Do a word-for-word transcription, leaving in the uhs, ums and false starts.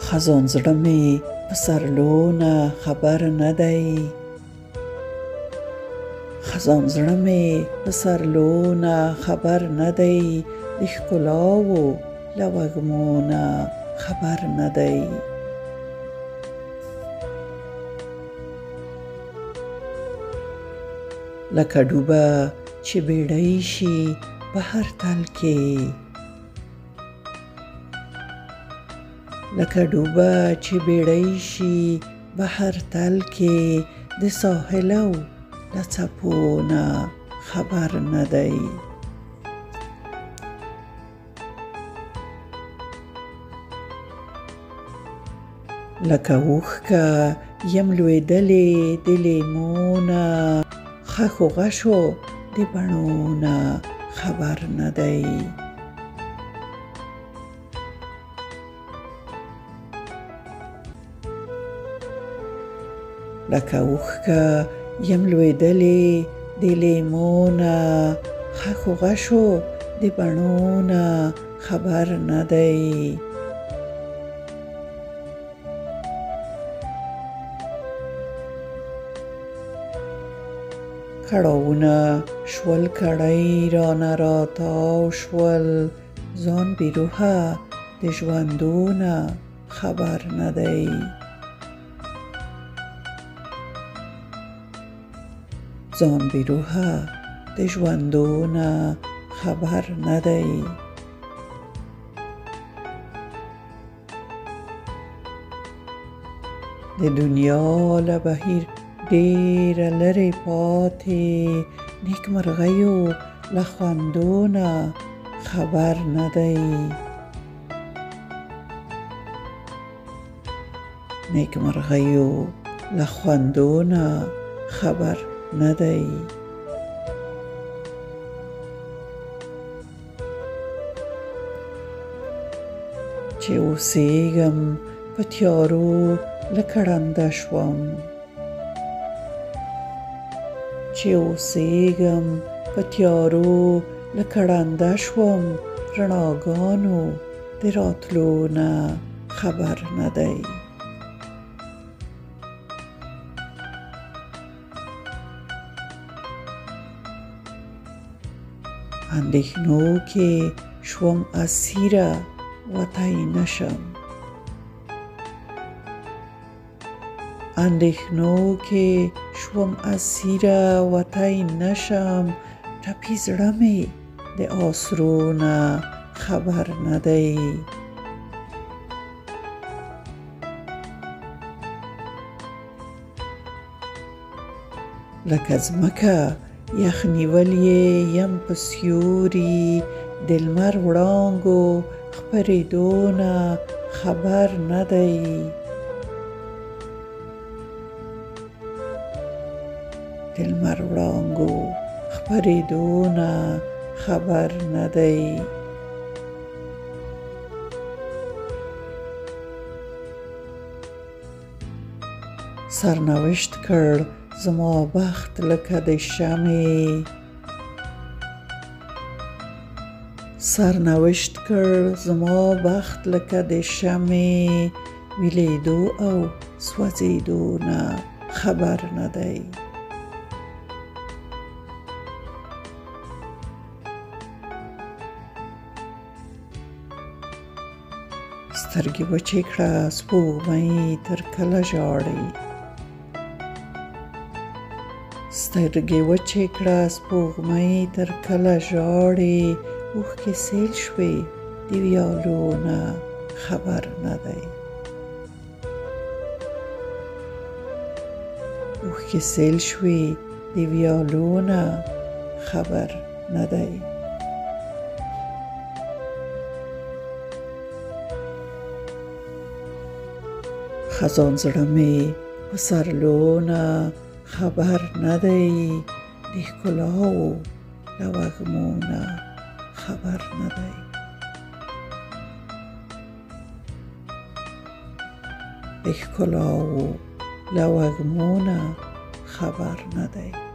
خزان زړه مې په سرلونه خبر نه دی خزان زړه مې په سرلونه خبر نه دی د ښکلاوو له وږمو نه خبر نه دی لکه ډوبه چې بیړۍ شي په هر تل کې لکه ډوبه چې بیړۍ شي بهر تل کې د ساحل او له څپو نه خبر نه دی لکه اوښکه یم لوېدلې د لیمو نه خښو غشو د بڼو نه خبر نه دی لکه اوښکه یم لوېدلې د لیمو نه خښو غشو د بڼو نه خبر نه دی کړاوونه شول کړۍ رانه راتاو شول ځان بې روحه د ژوندونه خبر نه دی ځان بې روحه د ژوندونه خبر نه دی د دنیا له بهیر ډېره لرې پاتې نیکمرغیو له خوندو نه خبر نه دی نیکمرغیو له خوندو نه خبر نه دی چې اوسېږم په تیارو لکه ړنده شوم چې اوسېږم په تیارو لکه ړنده شوم رڼاګانو د راتلو نه خبر نه دی اندېښنو کې شوم اسیره وتی نشم اندېښنو کې شوم اسیره وتی نشم ټپي زړه مې د آسرو نه خبر نه دی لکه ځمکه یخ نیولې یم په سیوري د لمر وړانګو خپرېدو نه خبر نه دی د لمر وړانګو خپرېدو نه خبر نه دی سرنوشت کړ زما بخت لکه د شمعې سرنوشت کړ زما بخت لکه د شمعې ویلېدو او سوځېدو نه خبر نه دی سترګې وچې کړه سپوږمۍ تر کله ژاړې سترګې وچې کړه سپوږمۍ تر کله ژاړې اوښکې سیل شوې د ویالو نه خبر نه دی اوښکې سیل شوې د ویالو نه خبر نه دی خزان زړه مې په سرلونه خبر نه دی د ښکلاوو له وږمو نه خبر نه دی د ښکلاوو له وږمو نه خبر نه دی